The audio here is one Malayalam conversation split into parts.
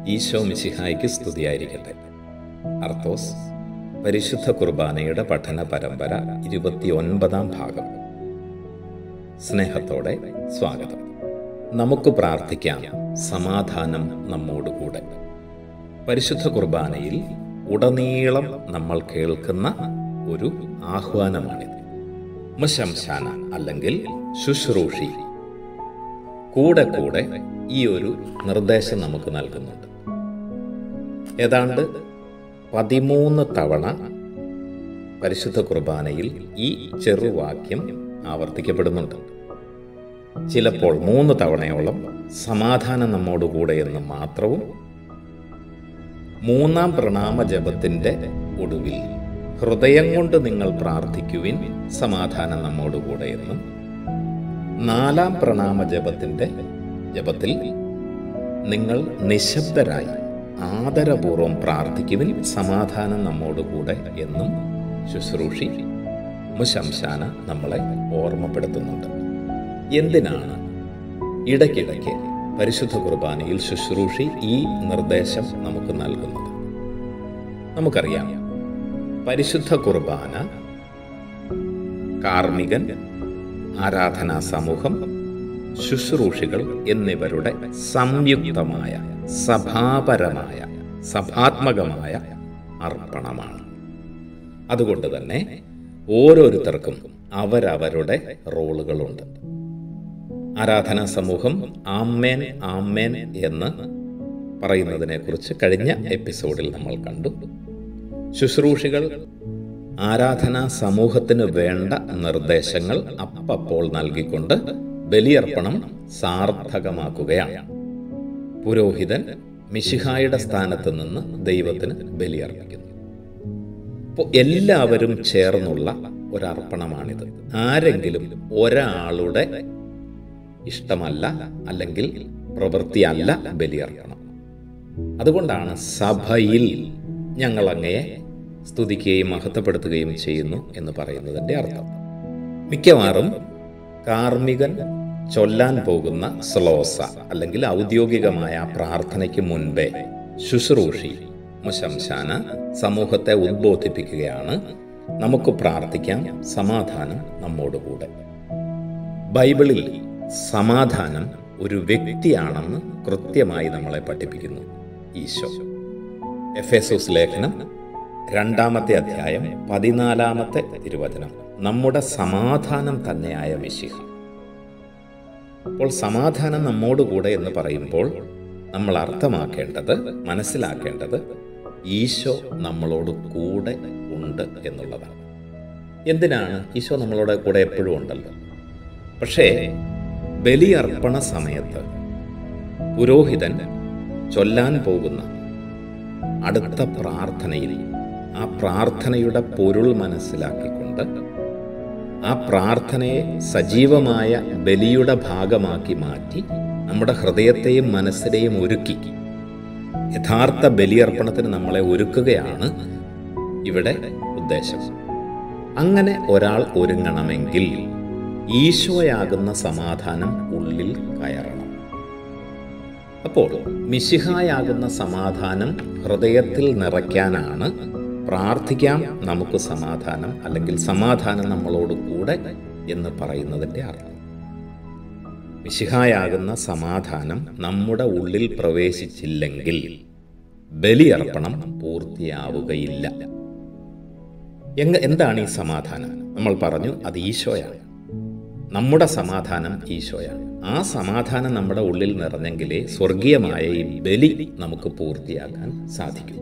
ഈശോ മിശിഹായ്ക്ക് സ്തുതിയായിരിക്കട്ടെ. അർത്തോസ് പരിശുദ്ധ കുർബാനയുടെ പഠന പരമ്പര 29-ാം ഭാഗം. സ്നേഹത്തോടെ സ്വാഗതം. നമുക്ക് പ്രാർത്ഥിക്കാം, സമാധാനം നമ്മോടുകൂടെ. പരിശുദ്ധ കുർബാനയിൽ ഉടനീളം നമ്മൾ കേൾക്കുന്ന ഒരു ആഹ്വാനമാണിത്. മുശംശാന അല്ലെങ്കിൽ ശുശ്രൂഷി കൂടെ കൂടെ ഈ ഒരു നിർദ്ദേശം നമുക്ക് നൽകുന്നുണ്ട്. ഏതാണ്ട് 13 തവണ പരിശുദ്ധ കുർബാനയിൽ ഈ ചെറുവാക്യം ആവർത്തിക്കപ്പെടുന്നുണ്ട്. ചിലപ്പോൾ 3 തവണയോളം സമാധാനം നമ്മോടുകൂടെ എന്ന് മാത്രവും, 3-ാം പ്രണാമ ജപത്തിൻ്റെ ഒടുവിൽ ഹൃദയം കൊണ്ട് നിങ്ങൾ പ്രാർത്ഥിക്കുവിൻ, സമാധാനം നമ്മോടുകൂടെ എന്നും, 4-ാം പ്രണാമ ജപത്തിൽ നിങ്ങൾ നിശബ്ദരായി ആദരപൂർവം പ്രാർത്ഥിക്കുവിൻ, സമാധാനം നമ്മോടുകൂടെ എന്നും ശുശ്രൂഷി മുശംശാന നമ്മളെ ഓർമ്മപ്പെടുത്തുന്നുണ്ട്. എന്തിനാണ് ഇടയ്ക്കിടയ്ക്ക് പരിശുദ്ധ കുർബാനയിൽ ശുശ്രൂഷി ഈ നിർദ്ദേശം നമുക്ക് നൽകുന്നത്? നമുക്കറിയാം, പരിശുദ്ധ കുർബാന കാർമ്മികൻ, ആരാധനാ സമൂഹം, ശുശ്രൂഷികൾ എന്നിവരുടെ സംയുക്തമായ സഭാപരമായ സഭാത്മകമായ അർപ്പണമാണ്. അതുകൊണ്ട് തന്നെ ഓരോരുത്തർക്കും അവരവരുടെ റോളുകളുണ്ട്. ആരാധനാ സമൂഹം ആമേൻ ആമേൻ എന്ന് പറയുന്നതിനെക്കുറിച്ച് കഴിഞ്ഞ എപ്പിസോഡിൽ നമ്മൾ കണ്ടു. ശുശ്രൂഷികൾ ആരാധനാ സമൂഹത്തിന് വേണ്ട നിർദ്ദേശങ്ങൾ അപ്പോൾ നൽകിക്കൊണ്ട് ബലിയർപ്പണം സാർത്ഥകമാക്കുകയാണ്. പുരോഹിതൻ മിശിഹായുടെ സ്ഥാനത്ത് നിന്ന് ദൈവത്തിന് ബലിയർപ്പിക്കുന്നു. അപ്പോൾ എല്ലാവരും ചേർന്നുള്ള ഒരർപ്പണമാണിത്. ആരെങ്കിലും ഒരാളുടെ ഇഷ്ടമല്ല അല്ലെങ്കിൽ പ്രവൃത്തിയല്ല ബലിയർപ്പണം. അതുകൊണ്ടാണ് സഭയിൽ ഞങ്ങൾ അങ്ങയെ സ്തുതിക്കുകയും മഹത്വപ്പെടുത്തുകയും ചെയ്യുന്നു എന്ന് പറയുന്നതിൻ്റെ അർത്ഥം. മിക്കവാറും കാർമ്മികൻ ചൊല്ലാൻ പോകുന്ന സ്ലോസ അല്ലെങ്കിൽ ഔദ്യോഗികമായ പ്രാർത്ഥനയ്ക്ക് മുൻപേ ശുശ്രൂഷി മുശംശാന സമൂഹത്തെ ഉദ്ബോധിപ്പിക്കുകയാണ്. നമുക്ക് പ്രാർത്ഥിക്കാം, സമാധാനം നമ്മോടുകൂടെ. ബൈബിളിൽ സമാധാനം ഒരു വ്യക്തിയാണെന്ന് കൃത്യമായി നമ്മളെ പഠിപ്പിക്കുന്നു ഈശോ. എഫേസോസ് ലേഖനം 2-ാമത്തെ അധ്യായം 14-ാമത്തെ തിരുവചനം, നമ്മുടെ സമാധാനം തന്നെയായ മിശിഹ. അപ്പോൾ സമാധാനം നമ്മോടുകൂടെ എന്ന് പറയുമ്പോൾ നമ്മൾ അർത്ഥമാക്കേണ്ടത്, മനസ്സിലാക്കേണ്ടത്, ഈശോ നമ്മളോട് കൂടെ ഉണ്ട് എന്നുള്ളതാണ്. എന്തിനാണ്? ഈശോ നമ്മളോട് കൂടെ എപ്പോഴും ഉണ്ടല്ലോ. പക്ഷേ ബലിയർപ്പണ സമയത്ത് പുരോഹിതൻ ചൊല്ലാൻ പോകുന്ന അടുത്ത പ്രാർത്ഥനയിൽ ആ പ്രാർത്ഥനയുടെ പൊരുൾ മനസ്സിലാക്കിക്കൊണ്ട് ആ പ്രാർത്ഥനയെ സജീവമായ ബലിയുടെ ഭാഗമാക്കി മാറ്റി നമ്മുടെ ഹൃദയത്തെയും മനസ്സിനെയും ഒരുക്കി യഥാർത്ഥ ബലിയർപ്പണത്തിന് നമ്മളെ ഒരുക്കുകയാണ് ഇവിടെ ഉദ്ദേശം. അങ്ങനെ ഒരാൾ ഒരുങ്ങണമെങ്കിൽ ഈശോയാകുന്ന സമാധാനം ഉള്ളിൽ കയറണം. അപ്പോൾ മിശിഹായാകുന്ന സമാധാനം ഹൃദയത്തിൽ നിറയ്ക്കാനാണ് പ്രാർത്ഥിക്കാം നമുക്ക് സമാധാനം അല്ലെങ്കിൽ സമാധാനം നമ്മളോട് കൂടെ എന്ന് പറയുന്നതിൻ്റെ അർത്ഥം. മിശിഹായാകുന്ന സമാധാനം നമ്മുടെ ഉള്ളിൽ പ്രവേശിച്ചില്ലെങ്കിൽ ബലിയർപ്പണം പൂർത്തിയാവുകയില്ല. എന്താണ് ഈ സമാധാനം? നമ്മൾ പറഞ്ഞു, അത് ഈശോയാണ്. നമ്മുടെ സമാധാനം ഈശോയാണ്. ആ സമാധാനം നമ്മുടെ ഉള്ളിൽ നിറഞ്ഞെങ്കിലേ സ്വർഗീയമായ ഈ ബലി നമുക്ക് പൂർത്തിയാക്കാൻ സാധിക്കും.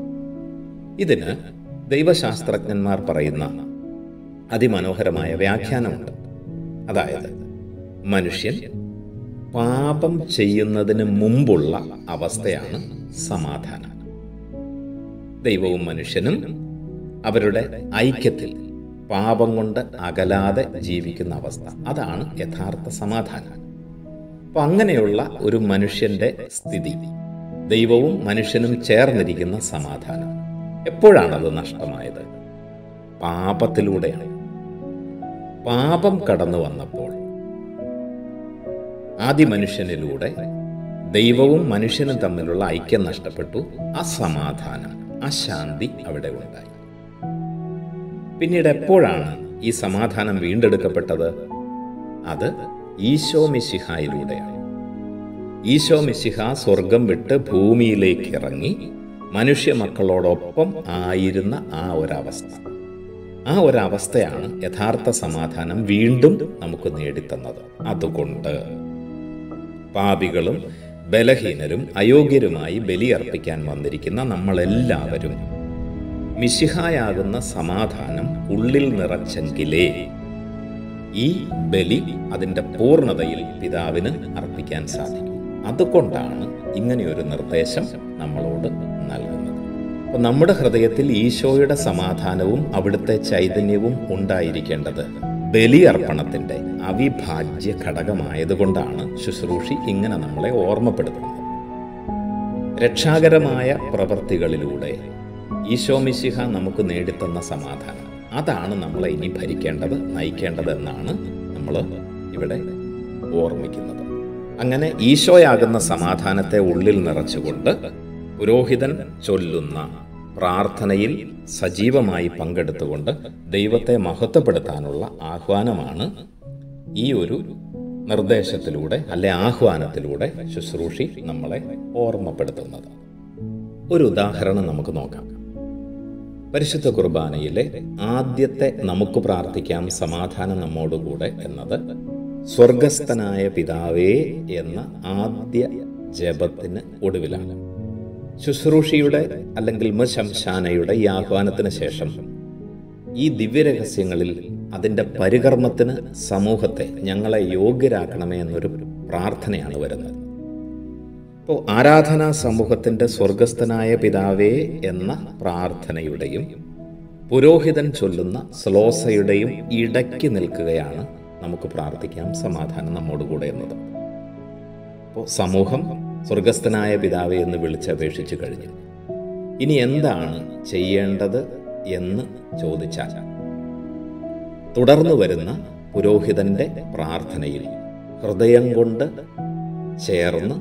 ഇതിന് ദൈവശാസ്ത്രജ്ഞന്മാർ പറയുന്ന അതിമനോഹരമായ വ്യാഖ്യാനമുണ്ട്. അതായത്, മനുഷ്യൻ പാപം ചെയ്യുന്നതിന് മുമ്പുള്ള അവസ്ഥയാണ് സമാധാനം. ദൈവവും മനുഷ്യനും അവരുടെ ഐക്യത്തിൽ പാപം കൊണ്ട് അകലാതെ ജീവിക്കുന്ന അവസ്ഥ, അതാണ് യഥാർത്ഥ സമാധാനം. അപ്പം അങ്ങനെയുള്ള ഒരു മനുഷ്യൻ്റെ സ്ഥിതി, ദൈവവും മനുഷ്യനും ചേർന്നിരിക്കുന്ന സമാധാനം, എപ്പോഴാണത് നഷ്ടമായത്? പാപത്തിലൂടെയാണ്. പാപം കടന്നു വന്നപ്പോൾ ആദിമനുഷ്യനിലൂടെ ദൈവവും മനുഷ്യനും തമ്മിലുള്ള ഐക്യം നഷ്ടപ്പെട്ടു. അസമാധാനം, അശാന്തി അവിടെ ഉണ്ടായി. പിന്നീട് എപ്പോഴാണ് ഈ സമാധാനം വീണ്ടെടുക്കപ്പെട്ടത്? അത് ഈശോ മിശിഹായിലൂടെയാണ്. ഈശോ മിശിഹ സ്വർഗം വിട്ട് ഭൂമിയിലേക്ക് ഇറങ്ങി മനുഷ്യ മക്കളോടൊപ്പം ആയിരുന്ന ആ ഒരവസ്ഥയാണ് യഥാർത്ഥ സമാധാനം വീണ്ടും നമുക്ക് നേടിത്തന്നത്. അതുകൊണ്ട് പാപികളും ബലഹീനരും അയോഗ്യരുമായി ബലിയർപ്പിക്കാൻ വന്നിരിക്കുന്ന നമ്മളെല്ലാവരും മിശിഹായാകുന്ന സമാധാനം ഉള്ളിൽ നിറച്ചെങ്കിലേ ഈ ബലി അതിൻ്റെ പൂർണ്ണതയിൽ പിതാവിന് അർപ്പിക്കാൻ സാധിക്കും. അതുകൊണ്ടാണ് ഇങ്ങനെയൊരു നിർദ്ദേശം നമ്മളോട് നൽകുന്നത്. അപ്പോൾ നമ്മുടെ ഹൃദയത്തിൽ ഈശോയുടെ സമാധാനവും അവിടുത്തെ ചൈതന്യവും ഉണ്ടായിരിക്കേണ്ടത് ബലിയർപ്പണത്തിൻ്റെ അവിഭാജ്യ ഘടകമായതുകൊണ്ടാണ് ശുശ്രൂഷി ഇങ്ങനെ നമ്മളെ ഓർമ്മപ്പെടുത്തുന്നത്. രക്ഷാകരമായ പ്രവൃത്തികളിലൂടെ ഈശോ മിശിഹ നമുക്ക് നേടിത്തന്ന സമാധാനം, അതാണ് നമ്മളെ ഇനി ഭരിക്കേണ്ടത്, നയിക്കേണ്ടത് എന്നാണ് നമ്മൾ ഇവിടെ ഓർമ്മിക്കുന്നത്. അങ്ങനെ ഈശോയാകുന്ന സമാധാനത്തെ ഉള്ളിൽ നിറച്ചുകൊണ്ട് പുരോഹിതൻ ചൊല്ലുന്ന പ്രാർത്ഥനയിൽ സജീവമായി പങ്കെടുത്തുകൊണ്ട് ദൈവത്തെ മഹത്വപ്പെടുത്താനുള്ള ആഹ്വാനമാണ് ഈ ഒരു നിർദ്ദേശത്തിലൂടെ ആഹ്വാനത്തിലൂടെ ശുശ്രൂഷി നമ്മളെ ഓർമ്മപ്പെടുത്തുന്നത്. ഒരു ഉദാഹരണം നമുക്ക് നോക്കാം. പരിശുദ്ധ കുർബാനയിലെ ആദ്യത്തെ നമുക്ക് പ്രാർത്ഥിക്കാം സമാധാനം നമ്മോടുകൂടെ എന്നത് സ്വർഗസ്ഥനായ പിതാവേ എന്ന ആദ്യ ജപത്തിന് ഒടുവിലാണ്. ശുശ്രൂഷിയുടെ അല്ലെങ്കിൽ ശംശാനയുടെ ഈ ആഹ്വാനത്തിന് ശേഷം ഈ ദിവ്യരഹസ്യങ്ങളിൽ അതിൻ്റെ പരികർമ്മത്തിന് സമൂഹത്തെ ഞങ്ങളെ യോഗ്യരാക്കണമേ എന്നൊരു പ്രാർത്ഥനയാണ് വരുന്നത്. അപ്പോൾ ആരാധനാ സമൂഹത്തിൻ്റെ സ്വർഗസ്ഥനായ പിതാവേ എന്ന പ്രാർത്ഥനയുടെയും പുരോഹിതൻ ചൊല്ലുന്ന ശ്ലോസയുടെയും ഇടയ്ക്ക് നിൽക്കുകയാണ് നമുക്ക് പ്രാർത്ഥിക്കാം സമാധാനം നമ്മോടുകൂടെ എന്നത്. അപ്പോൾ സമൂഹം സ്വർഗസ്ഥനായ പിതാവേ എന്ന് വിളിച്ചപേക്ഷിച്ചു കഴിഞ്ഞു. ഇനി എന്താണ് ചെയ്യേണ്ടത് എന്ന് ചോദിച്ചാൽ തുടർന്നു വരുന്ന പുരോഹിതന്റെ പ്രാർത്ഥനയിൽ ഹൃദയം കൊണ്ട് ചേർന്ന്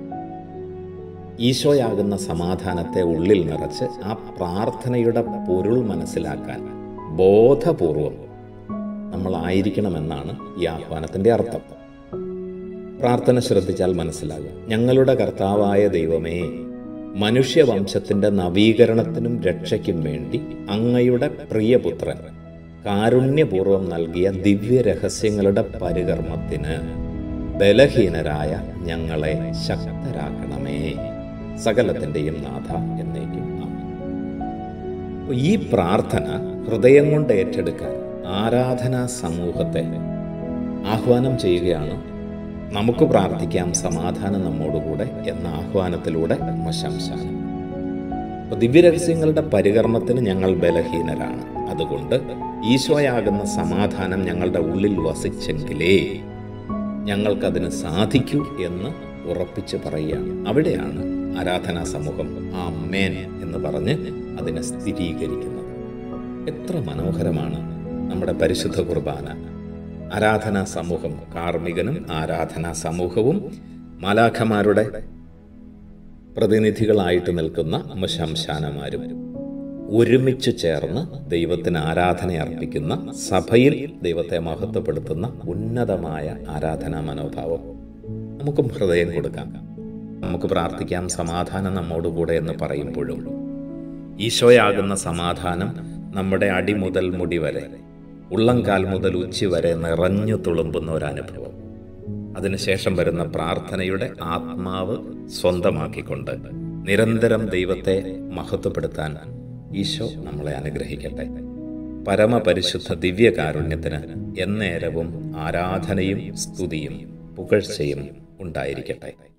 ഈശോയാകുന്ന സമാധാനത്തെ ഉള്ളിൽ നിറച്ച് ആ പ്രാർത്ഥനയുടെ പൊരുൾ മനസ്സിലാക്കാൻ ബോധപൂർവം നമ്മളായിരിക്കണമെന്നാണ് ഈ ആഹ്വാനത്തിൻ്റെ അർത്ഥം. പ്രാർത്ഥന ശ്രദ്ധിച്ചാൽ മനസ്സിലാകും. ഞങ്ങളുടെ കർത്താവായ ദൈവമേ, മനുഷ്യവംശത്തിൻ്റെ നവീകരണത്തിനും രക്ഷയ്ക്കും വേണ്ടി അങ്ങയുടെ പ്രിയപുത്രൻ കാരുണ്യപൂർവം നൽകിയ ദിവ്യരഹസ്യങ്ങളുടെ പരികർമ്മത്തിന് ബലഹീനരായ ഞങ്ങളെ ശക്തരാക്കണമേ, സകലത്തിൻ്റെയും നാഥ എന്നേക്കും ആമേൻ. ഈ പ്രാർത്ഥന ഹൃദയം കൊണ്ട് ഏറ്റെടുക്കാൻ ആരാധനാ സമൂഹത്തെ ആഹ്വാനം ചെയ്യുകയാണ്. നമുക്ക് പ്രാർത്ഥിക്കാം സമാധാനം നമ്മോടുകൂടെ എന്ന ആഹ്വാനത്തിലൂടെ ശംശാനം. അപ്പോൾ ദിവ്യരഹസ്യങ്ങളുടെ പരികർമ്മത്തിന് ഞങ്ങൾ ബലഹീനരാണ്. അതുകൊണ്ട് ഈശോയാകുന്ന സമാധാനം ഞങ്ങളുടെ ഉള്ളിൽ വസിച്ചെങ്കിലേ ഞങ്ങൾക്കതിന് സാധിക്കൂ എന്ന് ഉറപ്പിച്ച് പറയുകയാണ്. അവിടെയാണ് ആരാധനാ സമൂഹം ആമേൻ എന്ന് പറഞ്ഞ് അതിനെ സ്ഥിരീകരിക്കുന്നത്. എത്ര മനോഹരമാണ് നമ്മുടെ പരിശുദ്ധ കുർബാന. ആരാധനാ സമൂഹം, കാർമ്മികനും ആരാധനാ സമൂഹവും മാലാഖമാരുടെ പ്രതിനിധികളായിട്ട് നിൽക്കുന്ന ശംശാനമാരും ഒരുമിച്ച് ചേർന്ന് ദൈവത്തിന് ആരാധന അർപ്പിക്കുന്ന, സഭയിൽ ദൈവത്തെ മഹത്വപ്പെടുത്തുന്ന ഉന്നതമായ ആരാധനാ മനോഭാവം നമുക്കും ഹൃദയം കൊടുക്കാം. നമുക്ക് പ്രാർത്ഥിക്കാം സമാധാനം നമ്മോടുകൂടെ എന്ന് പറയുമ്പോഴും ഈശോയാകുന്ന സമാധാനം നമ്മുടെ അടി മുതൽ മുടി വരെ, ഉള്ളംകാൽ മുതൽ ഉച്ചി വരെ നിറഞ്ഞു തുളുമ്പുന്ന ഒരനുഭവം. അതിനുശേഷം വരുന്ന പ്രാർത്ഥനയുടെ ആത്മാവ് സ്വന്തമാക്കിക്കൊണ്ട് നിരന്തരം ദൈവത്തെ മഹത്വപ്പെടുത്താൻ ഈശോ നമ്മളെ അനുഗ്രഹിക്കട്ടെ. പരമപരിശുദ്ധ ദിവ്യകാരുണ്യത്തിന് എന്നേരവും ആരാധനയും സ്തുതിയും പുകഴ്ചയും ഉണ്ടായിരിക്കട്ടെ.